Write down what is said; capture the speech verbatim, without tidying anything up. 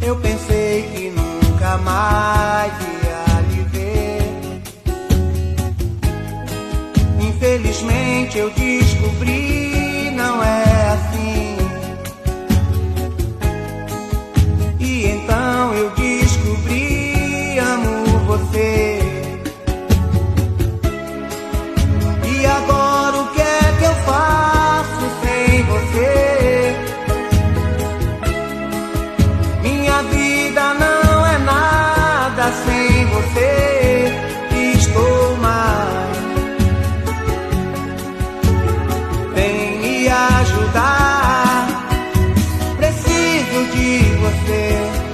Eu pensei que nunca mais ia lhe ver. Infelizmente eu descobri, não é assim. E então eu descobri, amo você. E agora o que é que eu faço sem você? Minha vida não é nada sem você. Estou mal. Vem me ajudar. Preciso de você.